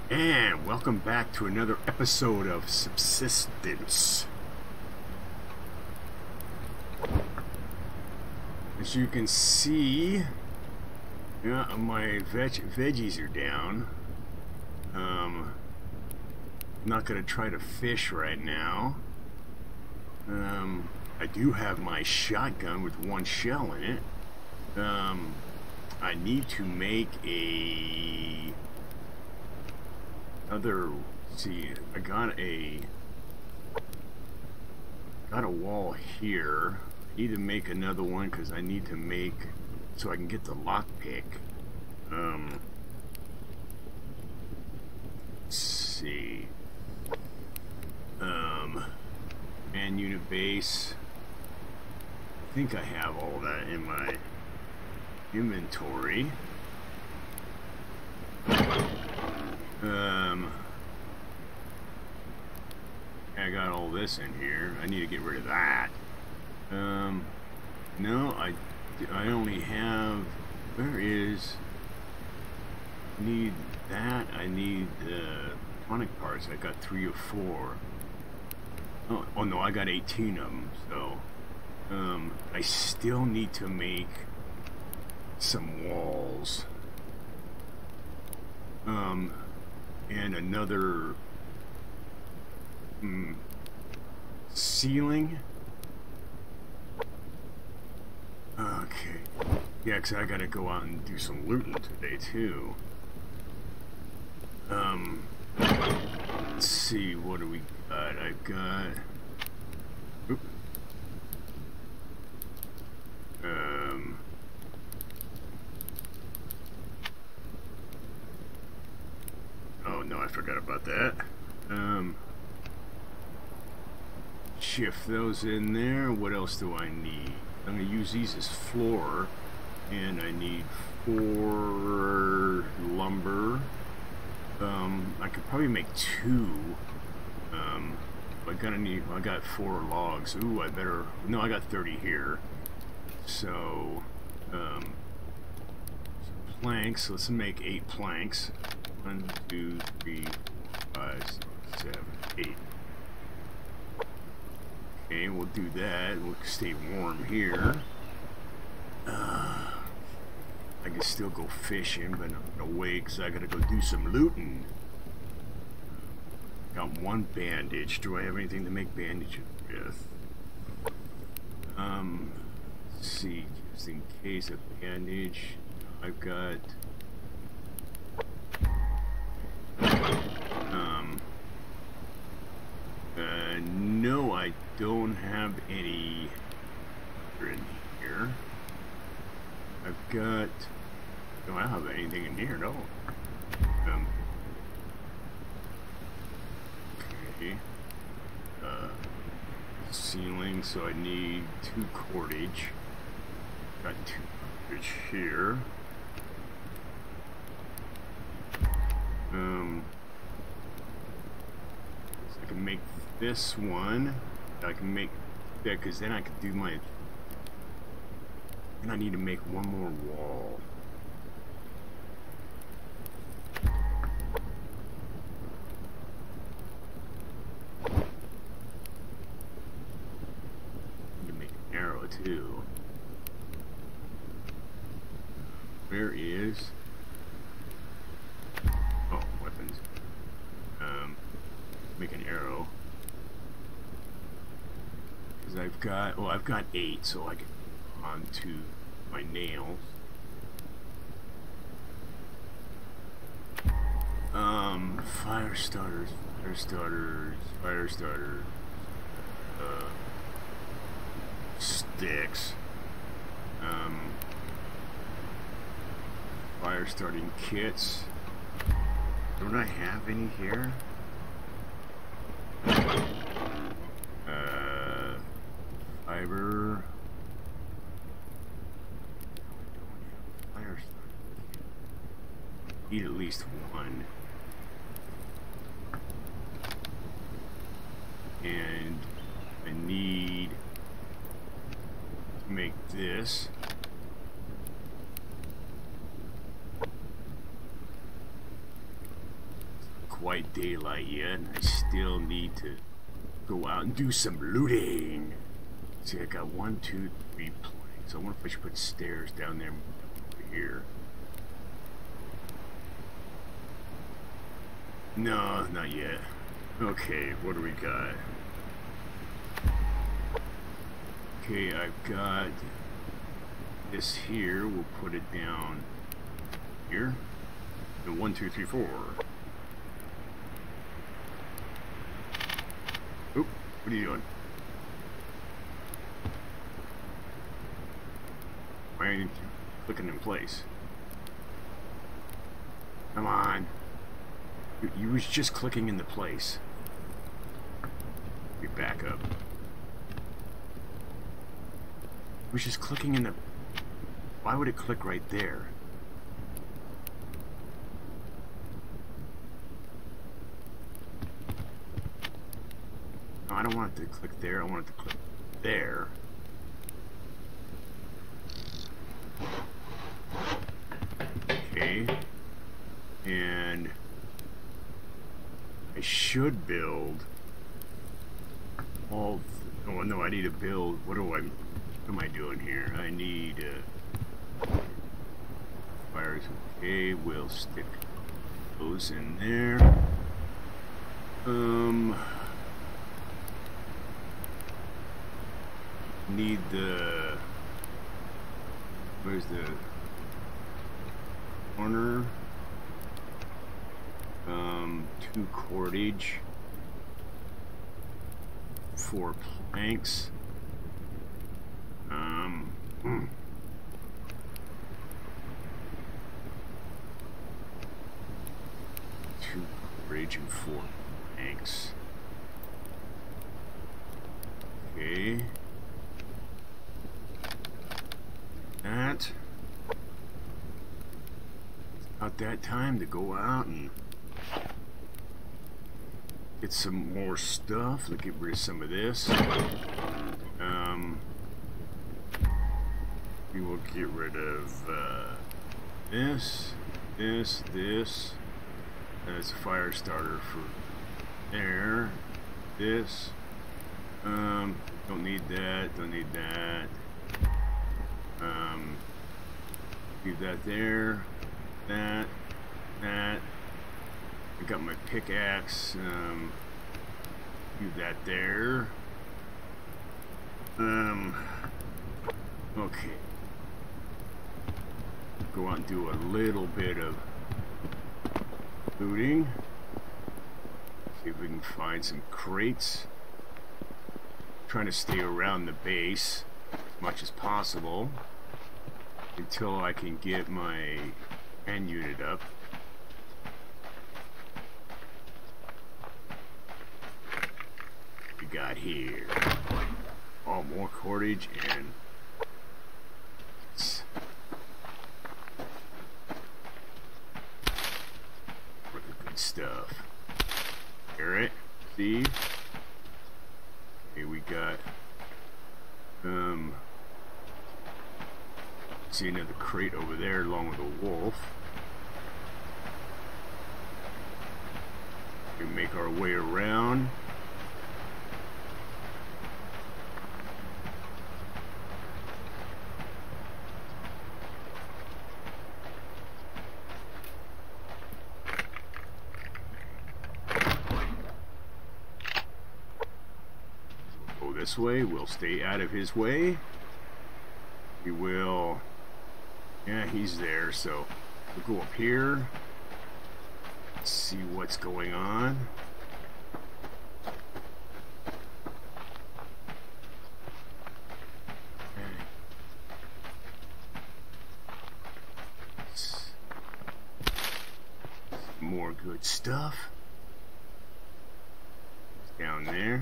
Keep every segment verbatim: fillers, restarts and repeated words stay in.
And welcome back to another episode of Subsistence. As you can see, yeah, my veg veggies are down. Um, I'm not gonna try to fish right now. Um, I do have my shotgun with one shell in it. Um, I need to make a other. See, I got a got a wall here. I need to make another one because I need to make so I can get the lockpick. Um, let's see. Um, man unit base. I think I have all that in my inventory. Um, I got all this in here. I need to get rid of that. Um, no, I, I only have. Where is? Need that. I need the uh, electronic parts. I got three or four. Oh, oh no, I got eighteen of them. So, um, I still need to make some walls. Um. And another mm, ceiling. Okay. Yeah, because I gotta go out and do some looting today too. Um. Let's see. What do we got? I've got. Oop. Um. Oh no, I forgot about that. Um, shift those in there. What else do I need? I'm gonna use these as floor, and I need four lumber. Um, I could probably make two. Um, I gotta need. I got four logs. Ooh, I better. No, I got thirty here. So, um, planks. Let's make eight planks. One, two, three, five, six, seven, eight. Okay, we'll do that. We'll stay warm here. Uh, I can still go fishing, but I'm gonna wait because I gotta go do some looting. Got one bandage. Do I have anything to make bandages with? Um, let's see. Just in case of bandage, I've got. Um, uh, no, I don't have any in here. I've got, no, I don't have anything in here, no. Um, okay. Uh, ceiling, so I need two cordage. Got two cordage here. Um, so I can make this one. I can make that because then I can do my. Then I need to make one more wall. Need to make an arrow too. Where is? Oh, weapons. Um, make an arrow. Because I've got, well, I've got eight, so I can onto my nails. Um, fire starters, fire starters, fire starters, uh, sticks, um, fire starting kits. Don't I have any here? Uh, fiber. I don't have fire starter. Need at least one. And I need to make this. quite daylight yet, and I still need to go out and do some looting. See, I got one, two, three planks. I wonder if I should put stairs down there over here. No, not yet. Okay, what do we got? Okay, I've got this here. We'll put it down here. And one, two, three, four. Oop, what are you doing? Why aren't you clicking in place? Come on. You, you was just clicking into place. Get back up. It was just clicking in the... Why would it click right there? No, I don't want it to click there. I want it to click there. Okay. And I should build all... Oh no, I need to build... What do I... What am I doing here? I need uh, fires. Okay, we'll stick those in there. Um, need the. Where's the corner? Um, two cordage, four planks. Um, hmm. Two bridge and four planks. Okay. That. It's about that time to go out and get some more stuff. Let's get rid of some of this. Um. We will get rid of uh, this, this, this. That's a fire starter for there. This. Um, don't need that. Don't need that. Um, leave that there. That. That. I got my pickaxe. Um, leave that there. Um. Okay. Go out and do a little bit of looting. See if we can find some crates. Trying to stay around the base as much as possible until I can get my end unit up. We got here. Oh, more cordage and stuff. Alright, see? Okay, we got um see another crate over there along with a wolf. We make our way around. This way, we'll stay out of his way. We will, yeah, he's there, so we'll go up here, see what's going on. Okay. More good stuff down there.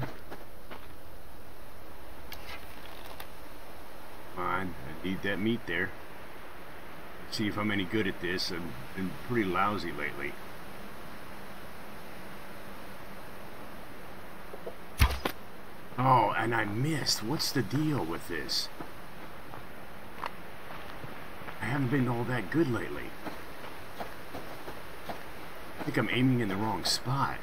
I need that meat there. See if I'm any good at this. I've been pretty lousy lately. Oh, and I missed. What's the deal with this? I haven't been all that good lately. think I'm aiming in the wrong spot.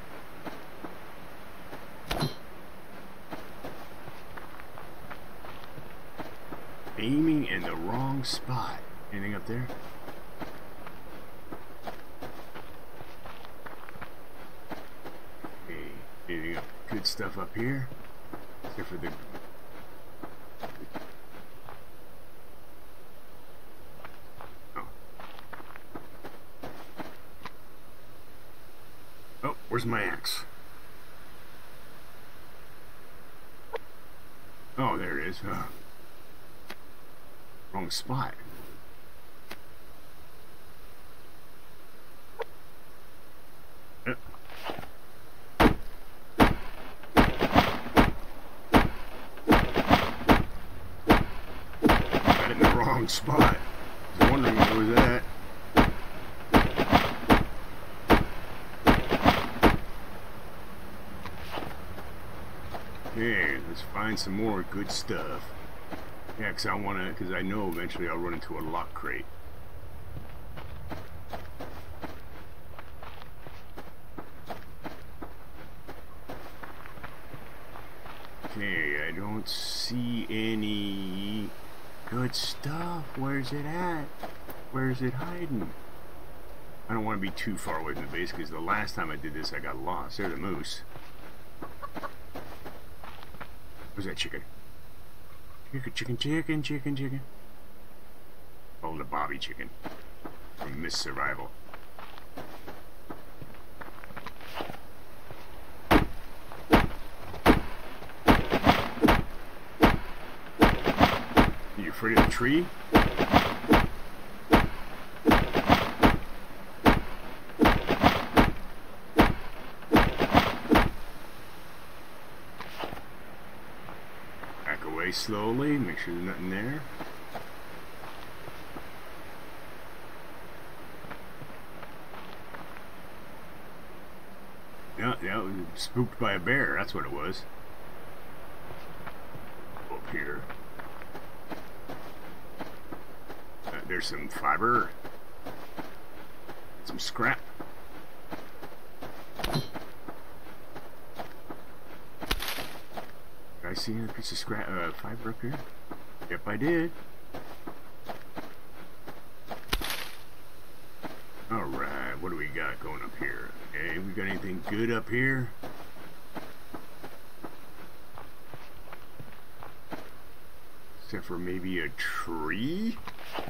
Aiming in the wrong spot. Anything up there? Okay, anything up? Good stuff up here? Except for the... Oh. Oh, where's my axe? Oh, there it is. Oh. Wrong spot. Yep. Got it in the wrong spot. I was wondering what was that. Okay, let's find some more good stuff. Yeah, because I want to, because I know eventually I'll run into a lock crate. Okay, I don't see any good stuff. Where's it at? Where's it hiding? I don't want to be too far away from the base, because the last time I did this I got lost. There's a moose. Where's that chicken? Chicken, chicken, chicken, chicken, chicken. Oh, the Bobby chicken from Miss Survival. Are you afraid of the tree? Slowly, make sure there's nothing there. Yeah, yeah, was spooked by a bear, that's what it was. Up here. Uh, there's some fiber. Some scrap. I see a piece of scrap, uh, fiber up here? Yep, I did. Alright, what do we got going up here? Okay, we got anything good up here? Except for maybe a tree?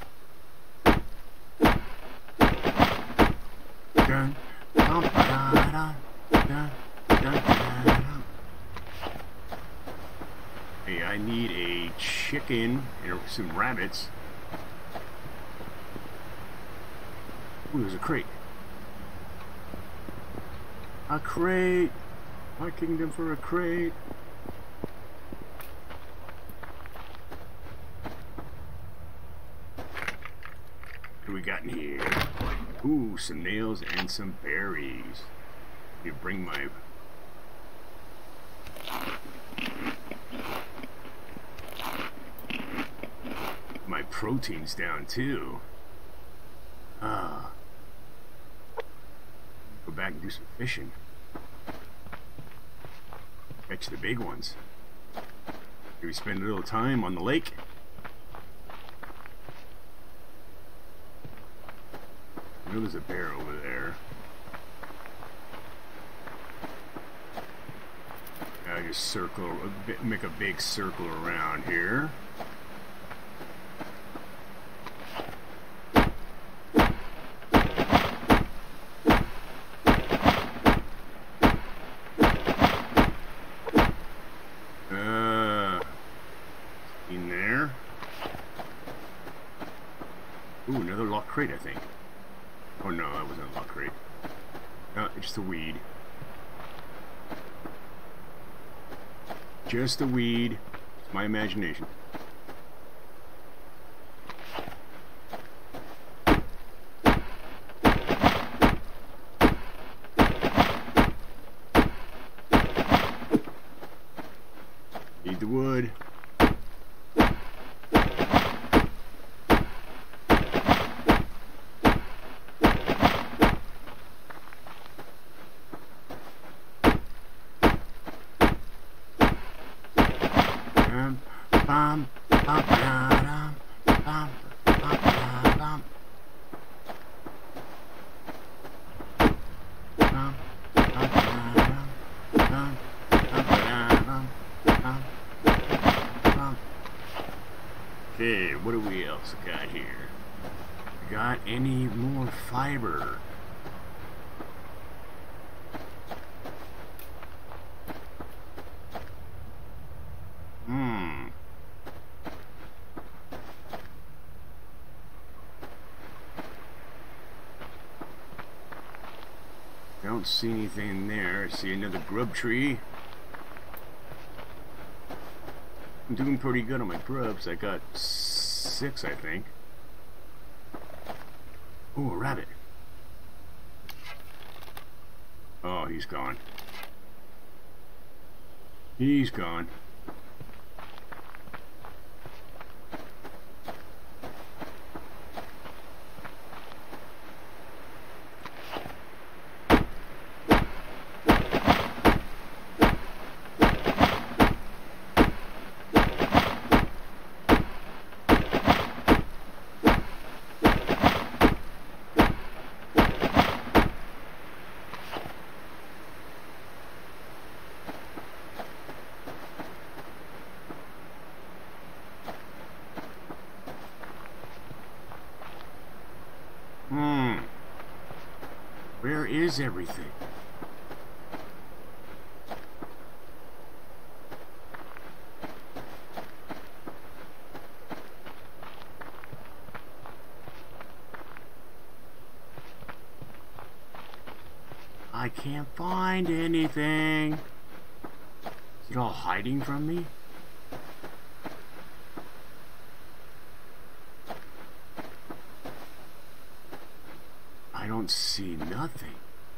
Dun, dun, dun, dun, dun, dun. Hey, I need a chicken and some rabbits. Ooh, there's a crate. A crate! My kingdom for a crate. What do we got in here? Ooh, some nails and some berries. You bring my... my proteins down too. Ah. Go back and do some fishing. Catch the big ones. Maybe spend a little time on the lake. I know there's a bear over there. I just circle, make a big circle around here. Crate, I think. Oh no, that wasn't a lock crate. No, it's just a weed. Just a weed. It's my imagination. Need the wood. what do we else got here? Got any more fiber? Hmm. Don't see anything there. I see another grub tree. I'm doing pretty good on my grubs. I got six, I think. Ooh, a rabbit. Oh, he's gone. He's gone. Hmm. Where is everything? I can't find anything. Is it all hiding from me? I don't see nothing.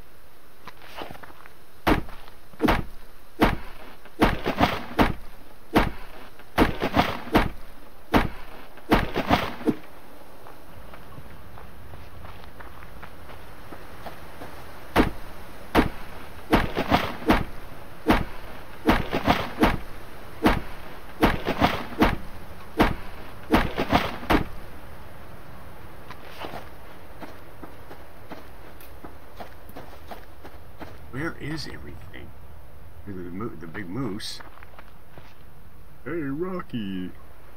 Where is everything? The, the, the big moose. Hey, Rocky.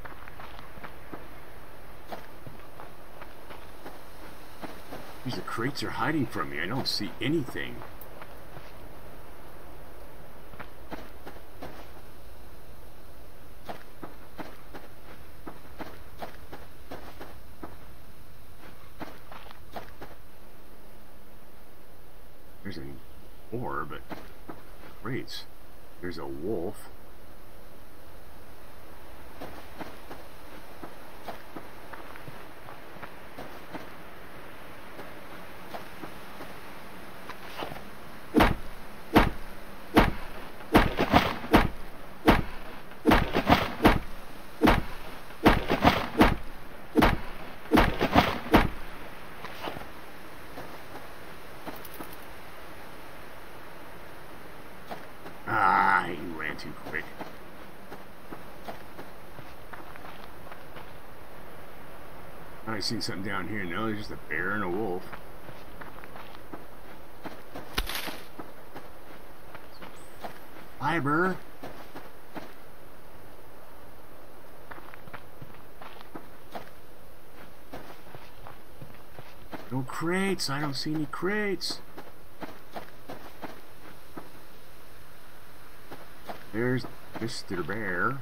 These crates are hiding from me. I don't see anything. There's an ore, but crates. There's a wolf. Ah, he ran too quick. I seen something down here. No, there's just a bear and a wolf. Fiber. No crates. I don't see any crates. There's Mister Bear.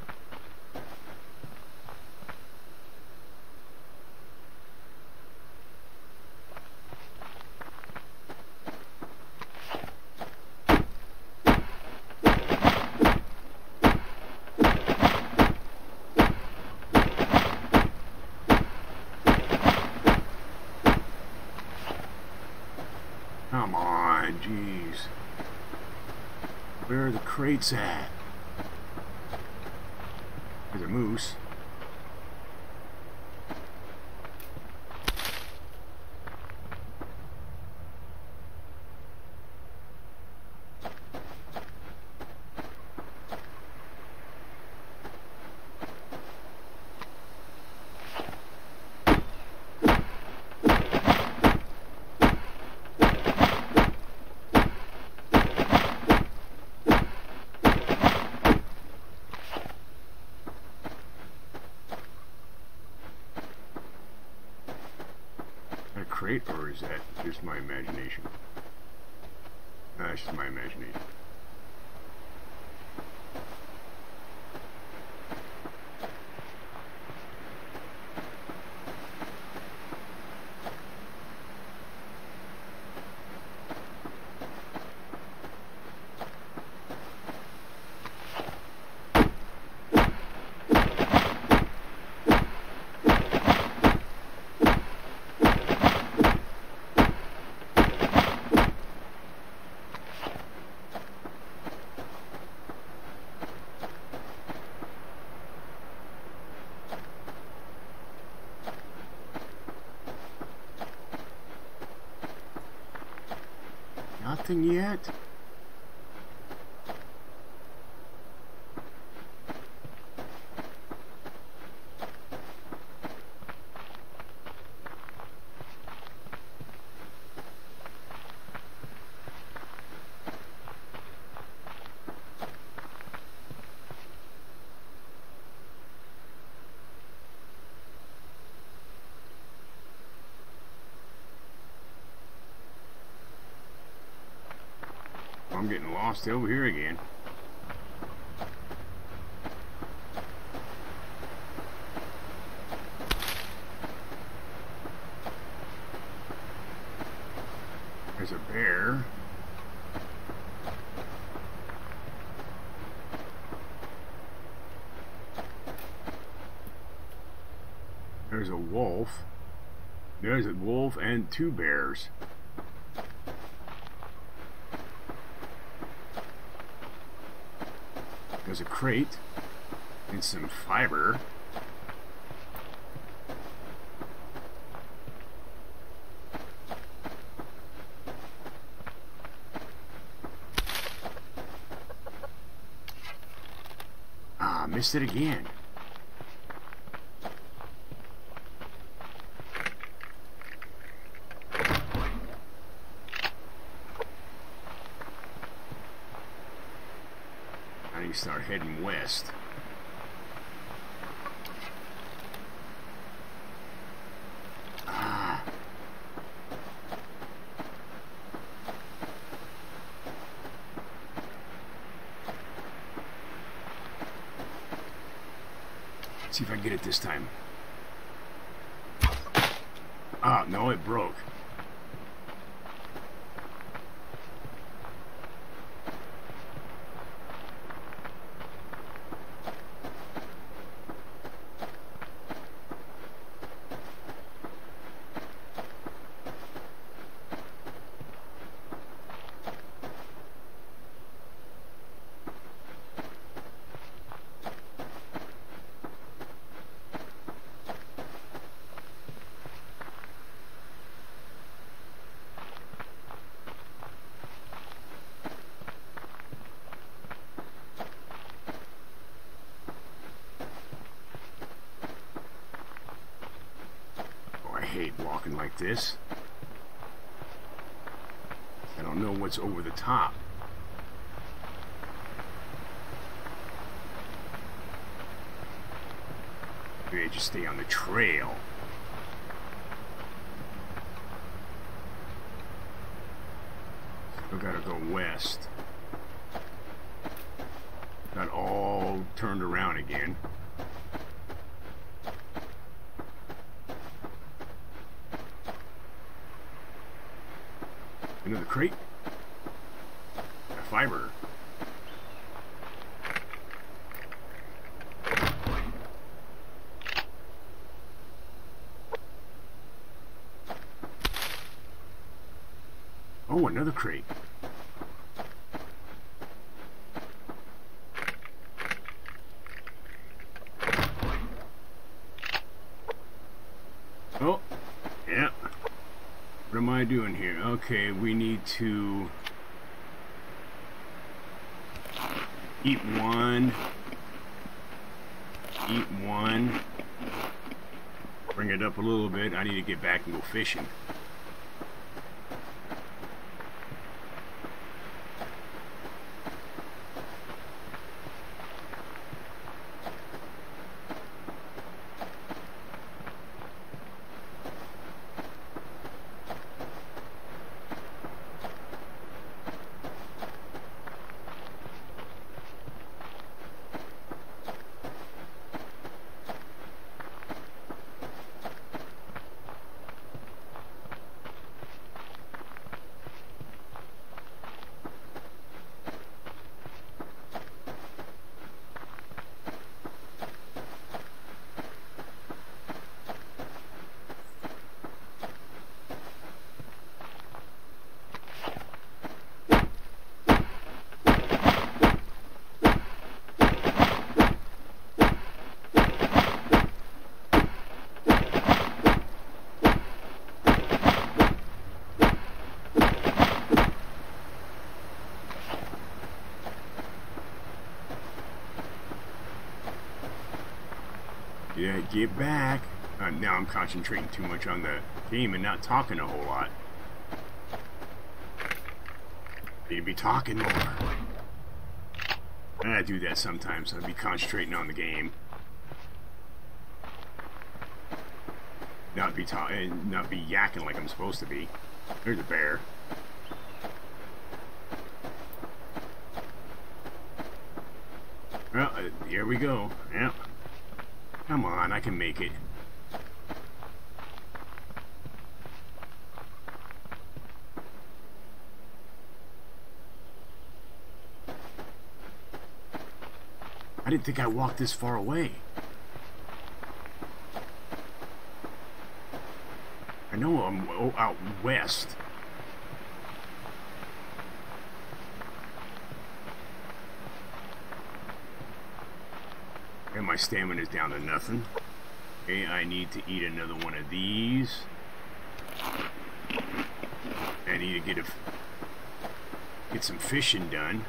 Come on, jeez. Where are the crates at? There's a moose. Or is that just my imagination? No, that's just my imagination. Nothing yet? I'm getting lost over here again. There's a bear. There's a wolf. There's a wolf and two bears. There's a crate and some fiber. Ah, missed it again. Start heading west. Ah. Let's see if I can get it this time. Ah, no, it broke. I hate walking like this. I don't know what's over the top. Maybe I just stay on the trail. Still gotta go west. Got all turned around again. Another crate. A fiber. Oh, another crate. Oh, yeah. What am I doing here? Okay, we need to eat one, eat one, bring it up a little bit. I need to get back and go fishing. Yeah, get back. Uh, now I'm concentrating too much on the game and not talking a whole lot. Need to be talking more. I do that sometimes. I'll be concentrating on the game. Not be talking, not be yakking like I'm supposed to be. There's a bear. Well, uh, here we go. Yep. Come on, I can make it. I didn't think I walked this far away. I know I'm out west. And my stamina's down to nothing. Okay, I need to eat another one of these. I need to get a get some fishing done.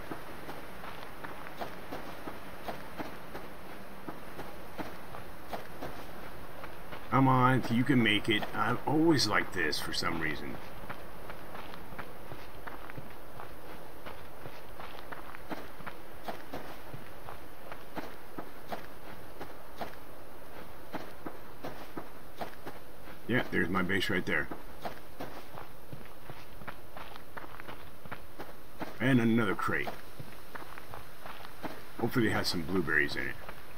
Come on, you can make it. I'm always like this for some reason. Yeah, there's my base right there. And another crate. Hopefully it has some blueberries in it.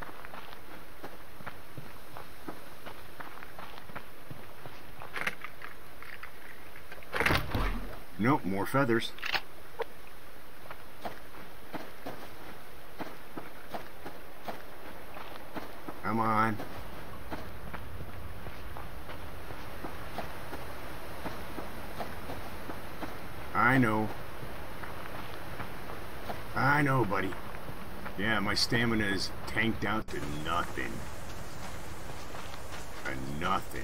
Nope, more feathers. Come on. I know. I know, buddy. Yeah, my stamina is tanked out to nothing. To nothing.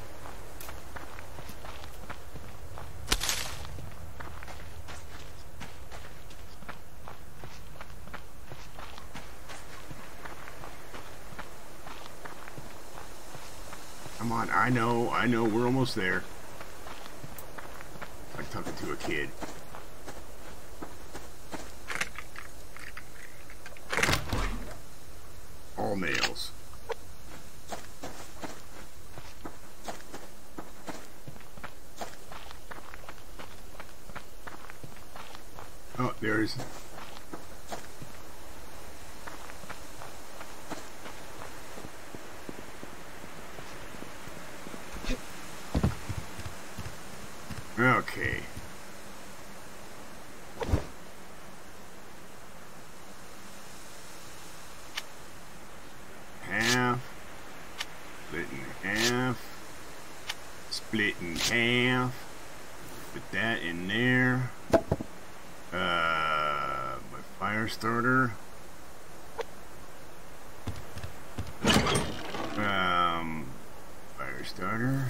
Come on, I know, I know, we're almost there. Like talking to a kid. All nails. Oh, there's... Okay. Half. Split in half. Split in half. Put that in there. Uh, my fire starter. Um, fire starter.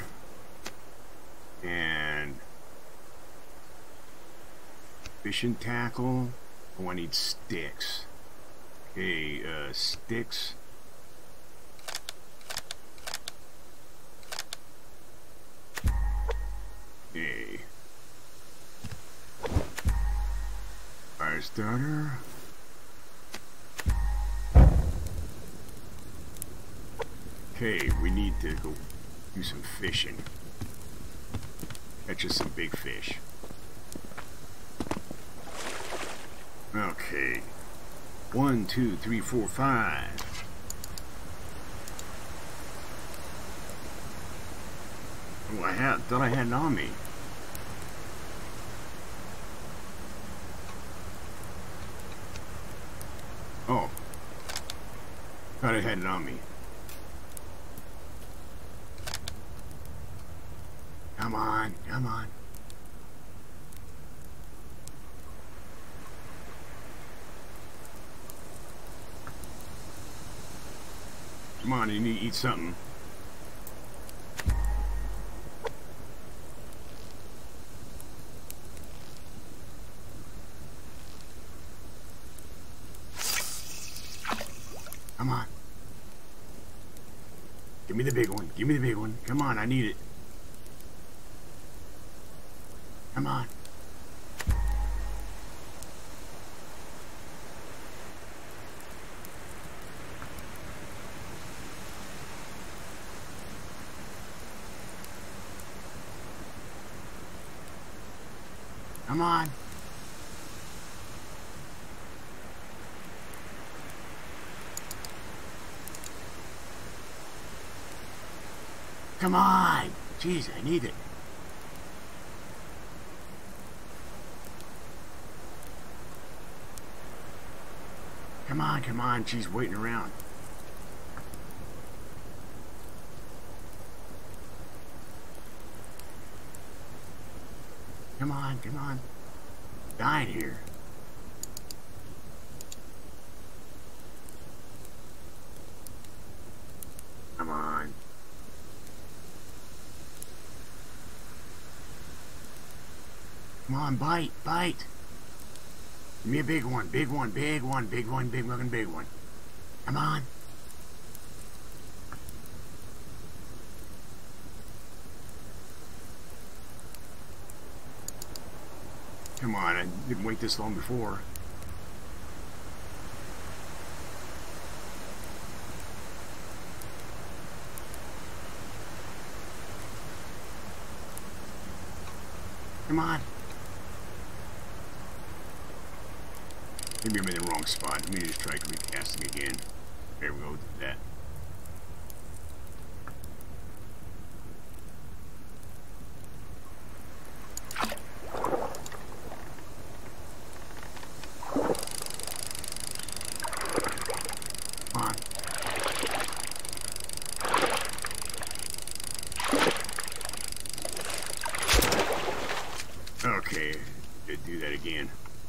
And fishing tackle. Oh, I need sticks. Okay, uh, sticks. Okay. Fire starter. Okay, we need to go do some fishing. Catch us some big fish. Okay. One, two, three, four, five. Oh, I had, thought I had it on me. Oh. Thought I had it on me. Come on, come on. Come on, you need to eat something. Come on. Give me the big one. Give me the big one. Come on, I need it. Come on. Come on. Come on. Jeez, I need it. Come on, come on. She's waiting around. Come on, come on. Dying here. Come on. Come on, bite, bite. Give me a big one, big one, big one, big one, big looking big one. Come on. Come on, I didn't wait this long before. Come on. Maybe I'm in the wrong spot. Let me just try recasting again. There we go, do that. Come on. Okay, did do that again.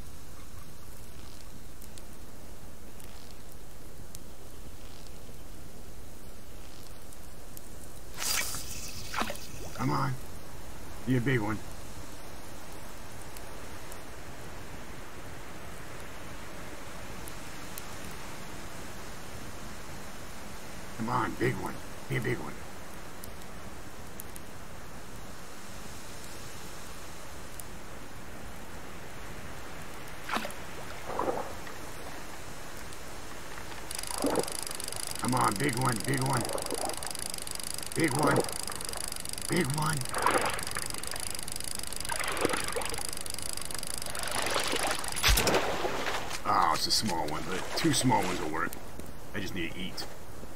Come on. Be a big one. Come on, big one. Be a big one. Come on, big one, big one. Big one. Big one. Oh, it's a small one, but two small ones will work. I just need to eat.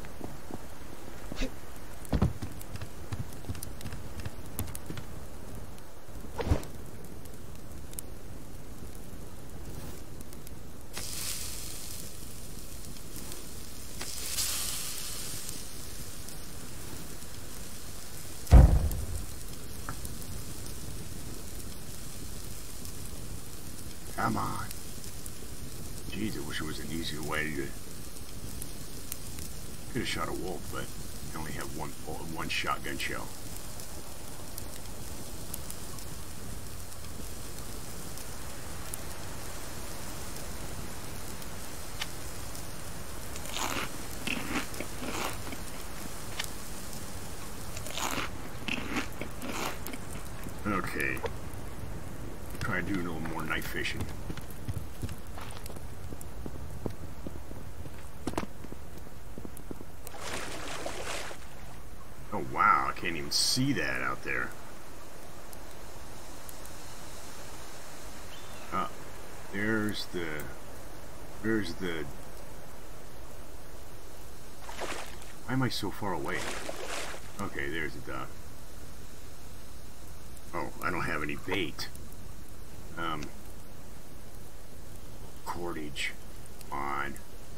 Come on. Jeez, I wish there was an easier way to... Could have shot a wolf, but I only have one one shotgun shell. Okay. Try to do a little more night fishing. Oh wow, I can't even see that out there. Ah, there's the... There's the... Why am I so far away? Okay, there's the dock. Oh, I don't have any bait. Um, cordage on.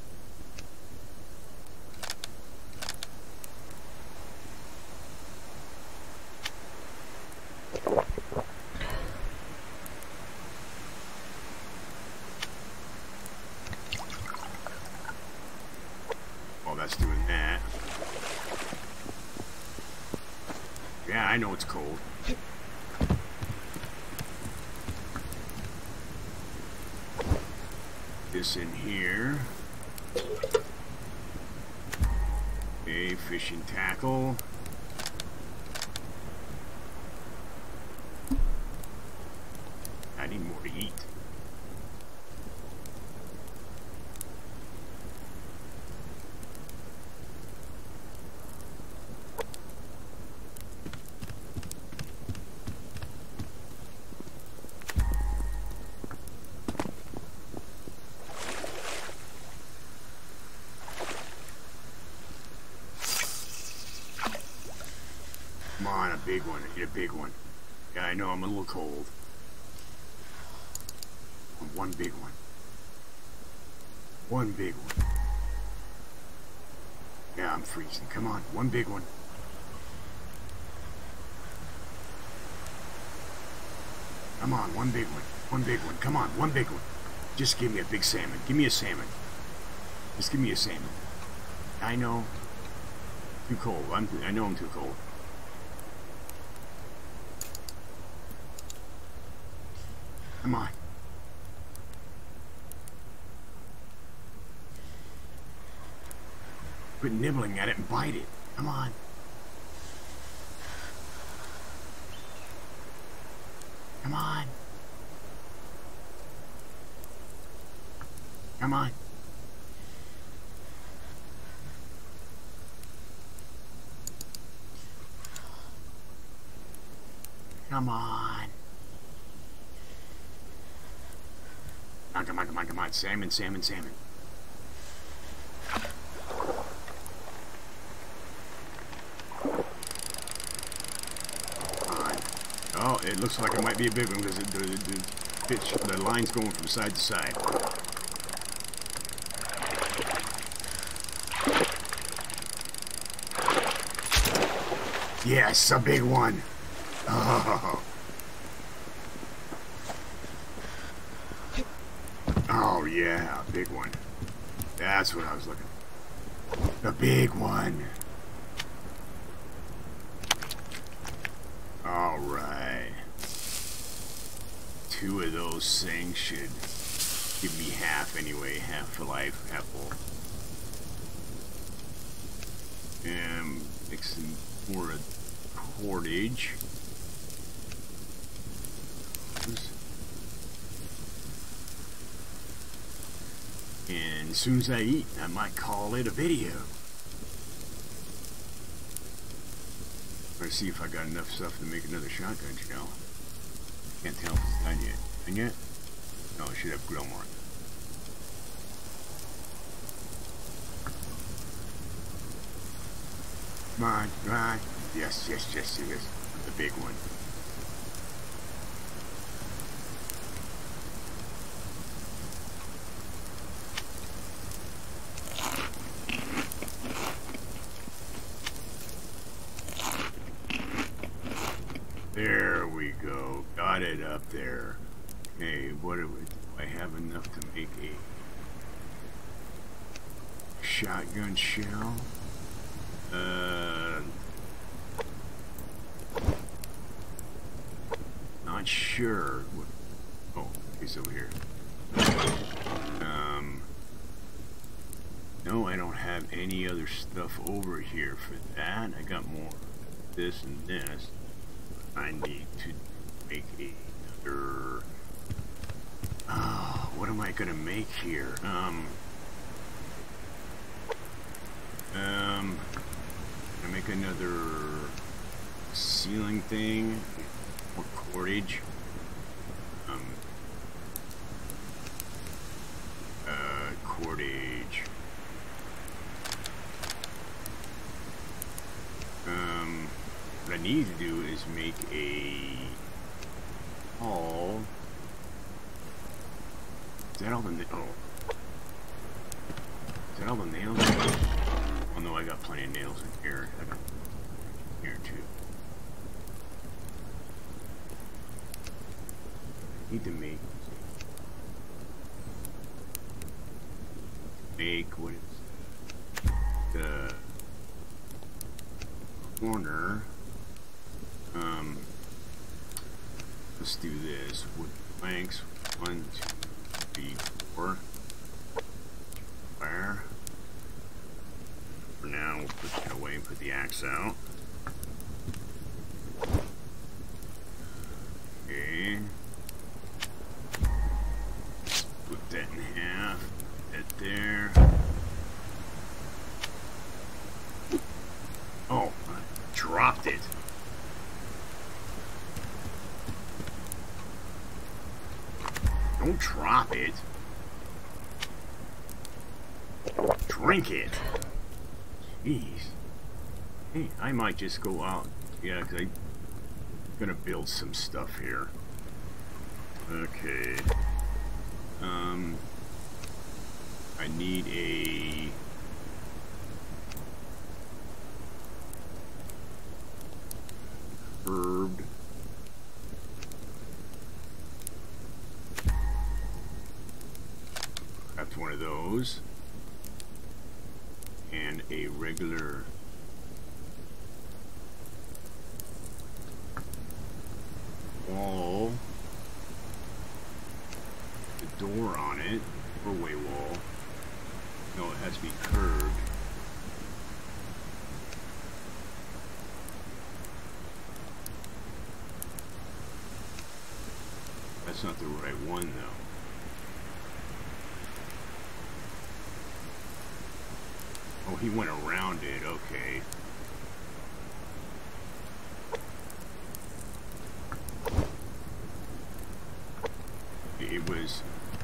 Oh, that's doing that. Yeah, I know it's cold. This in here. Okay, fishing tackle. I need more to eat. Come on, a big one. I need a big one. Yeah, I know I'm a little cold. One big one. One big one. Yeah, I'm freezing. Come on, one big one. Come on, one big one. One big one. Come on, one big one. Just give me a big salmon. Give me a salmon. Just give me a salmon. I know. Too cold. I'm, I know I'm too cold. Come on. Quit nibbling at it and bite it. Come on. Come on. Come on. Come on. Come on, come on, come on, come on. Salmon, salmon, salmon. Oh, it looks like it might be a big one because the, the, the pitch, the line's going from side to side. Yes, a big one. Oh, oh yeah, a big one. That's what I was looking for. The big one. Alright. Two of those things should give me half anyway. Half for life, half full. And mixing more cordage. And as soon as I eat, I might call it a video. Let's see if I got enough stuff to make another shotgun shell. Can't tell if it's done yet. Done yet? No, it should have grill mark. Come on, come on. Yes, yes, yes, yes. The big one. There we go. Got it up there. Okay, what do, we, do I have enough to make a shotgun shell? Uh, not sure. What, oh, it's over here. Um, no, I don't have any other stuff over here for that. I got more of this and this. I need to make another. Oh, what am I gonna make here? Um. Um. Gonna make another ceiling thing. More cordage. Um. Uh, cordage. Um. What I need to do is make a hall. Is that all the oh? Is that all the nails? Oh no, I got plenty of nails in here. I got here too. Need to make make what is the corner. Um, let's do this. Wood planks. One, two, three, four. Fire. For now, we'll put that away and put the axe out. Okay. Put that in half. That there. Oh, I dropped it. Don't drop it. Drink it. Jeez. Hey, I might just go out. Yeah, because I'm gonna build some stuff here. Okay. Um, I need a herb. Craft one of those. And a regular wall, the door on it, doorway wall. No, it has to be curved. That's not the right one though. Oh, he went around it, okay. It was...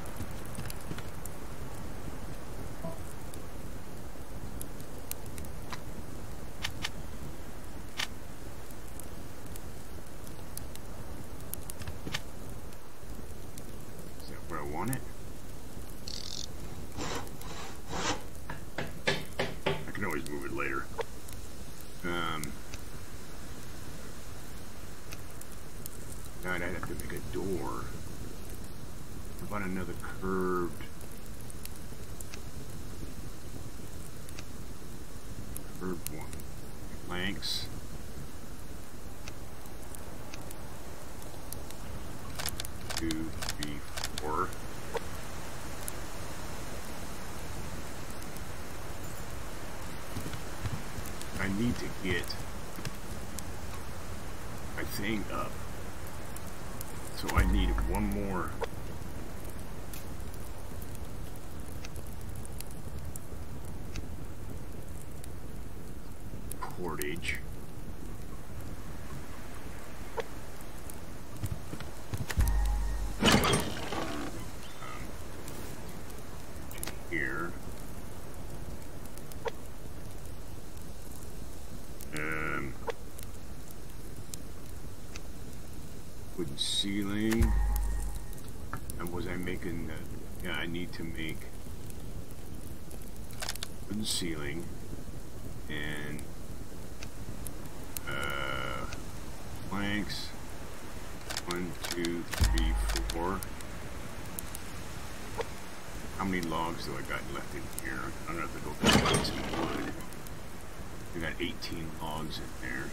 Is that where I want it? I can always move it later. Um... God, I'd have to make a door. What about another curved curved one? Planks. Two, three, four. I need to get my thing up. So I need one more. Cordage. Um, here. Um, wooden ceiling. And was I making the... Yeah, I need to make wooden ceiling and Uh, planks. One, two, three, four. How many logs do I got left in here? I'm gonna have to go back and get some wood. I got eighteen logs in there.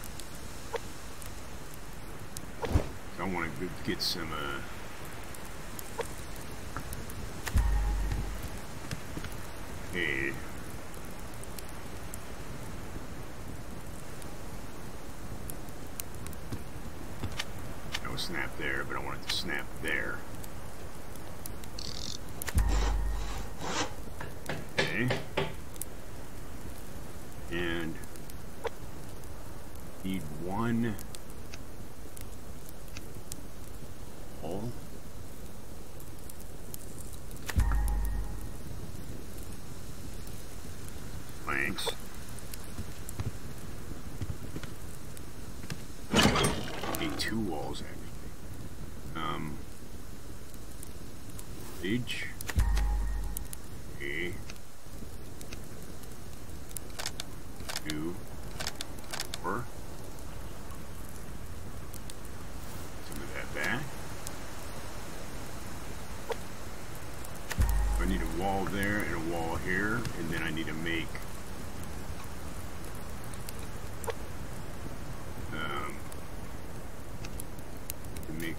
So I want to get some, uh... Hey. Snap there, but I want it to snap there. Okay. And need one hole. Planks. Need two walls actually. Um, age, A, two, four, some of that back. I need a wall there and a wall here, and then I need to make um, to make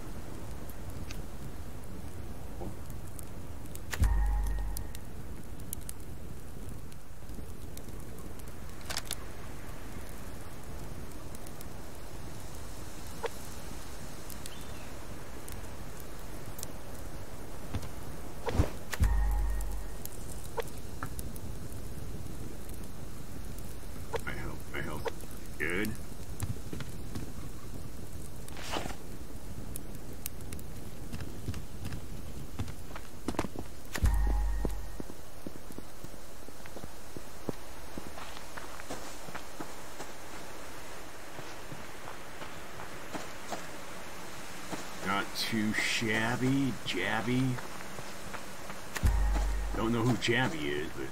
to Shabby, Jabby. Don't know who Jabby is, but...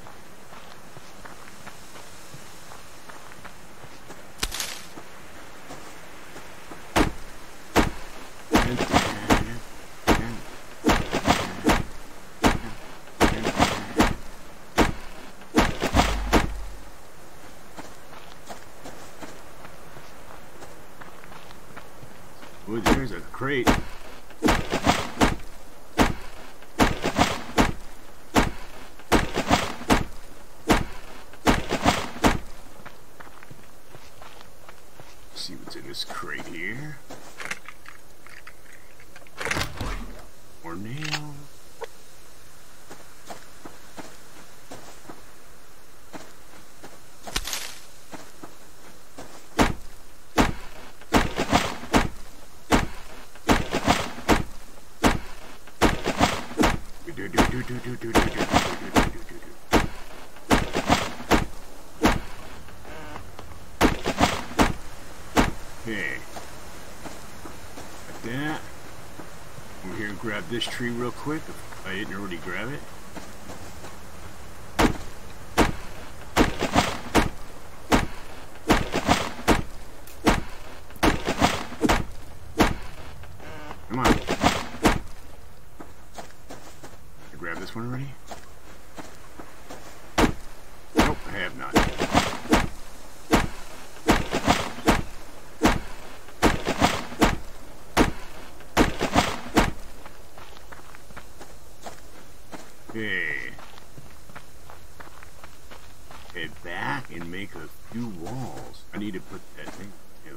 Oh, there's a crate. See what's in this crate here. More nails. Okay, like that. Over here and grab this tree real quick. If I didn't already grab it. Come on. I grabbed this one already? Nope, I have not. Okay. Head back and make a few walls. I need to put that thing too.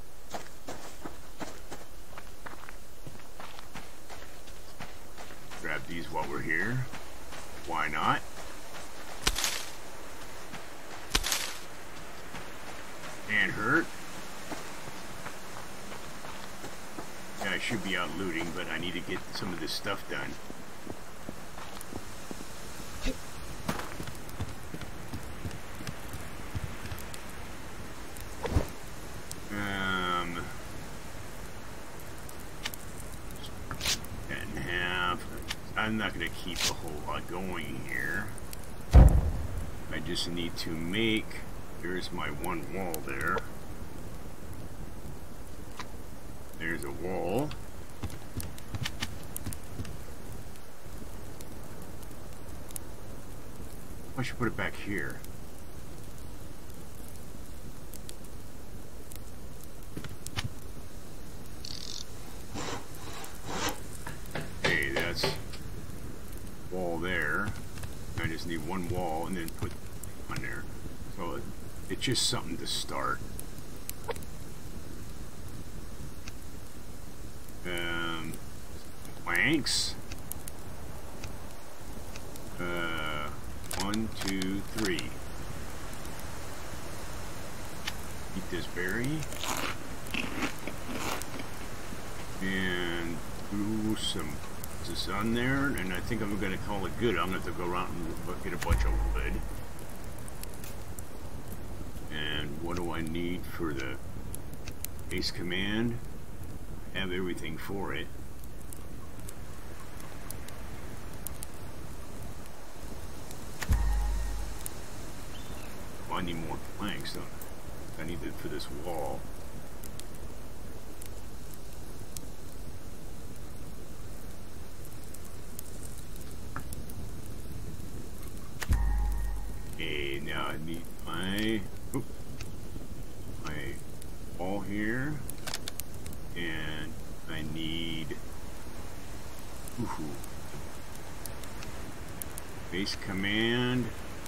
Grab these while we're here. Why not? Can't hurt. Yeah, I should be out looting, but I need to get some of this stuff done. I'm not going to keep a whole lot going here. I just need to make... There's my one wall there. There's a wall. I should put it back here. Okay, that's... wall there. I just need one wall and then put on there. So it, it's just something to start. Um, planks. Uh, one, two, three. Eat this berry. And do some this on there, and I think I'm going to call it good. I'm going to have to go around and get a bunch of wood. And what do I need for the base command? I have everything for it. Well, I need more planks, don't I? I need it for this wall. Okay, now I need my oops, my wall here, and I need ooh, base command.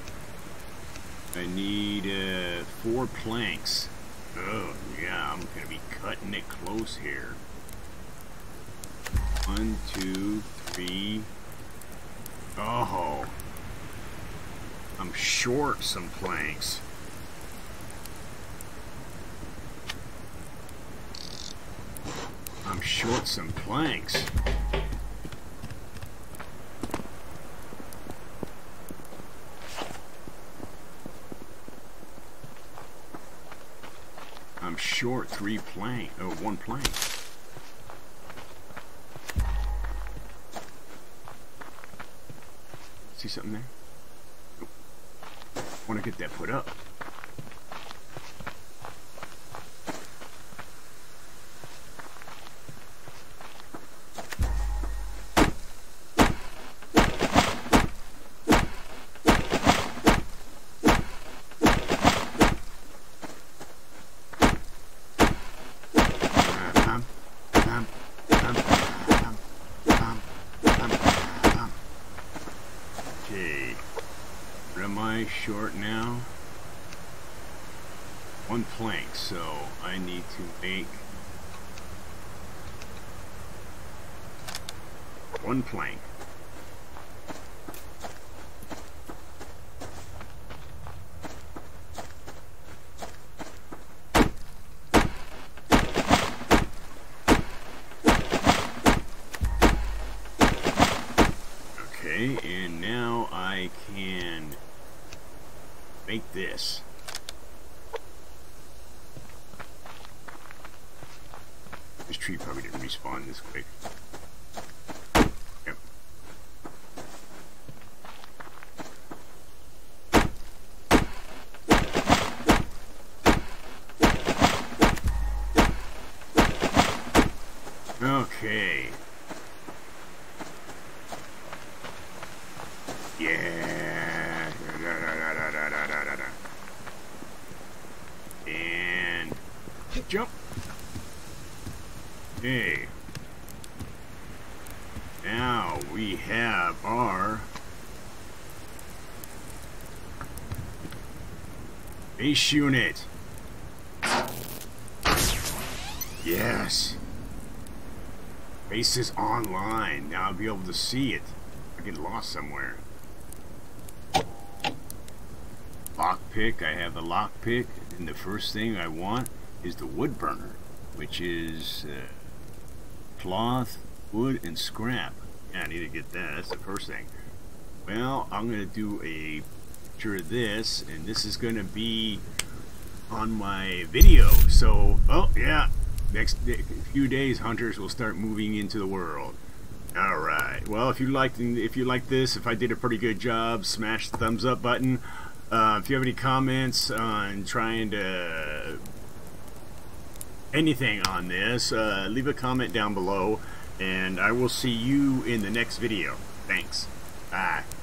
I need uh, four planks. Oh yeah, I'm gonna be cutting it close here. One, two, three. Oh. I'm short some planks. I'm short some planks. I'm short three plank, oh, one plank. See something there? Nope. I want to get that put up. Short now. One plank, so I need to make one plank. Okay, and now I can make this. This tree probably didn't respawn this quick. Yep. Okay. Yeah. And jump. Okay. Now we have our base unit. Yes. Base is online. Now I'll be able to see it. I get lost somewhere. Lockpick. I have the lockpick, and the first thing I want is the wood burner, which is uh, cloth, wood, and scrap. Yeah, I need to get that. That's the first thing. Well, I'm going to do a picture of this, and this is going to be on my video. So, oh yeah, next few days, hunters will start moving into the world. All right. Well, if you liked, if you like this, if I did a pretty good job, smash the thumbs up button. Uh, if you have any comments on trying to anything on this, uh, leave a comment down below, and I will see you in the next video. Thanks. Bye.